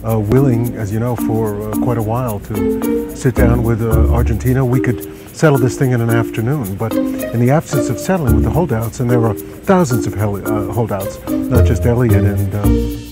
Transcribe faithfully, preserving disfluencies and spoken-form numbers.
uh, willing, as you know, for uh, quite a while to sit down with uh, Argentina. We could settle this thing in an afternoon, but in the absence of settling with the holdouts, and there are thousands of hel uh, holdouts, not just Elliott and um,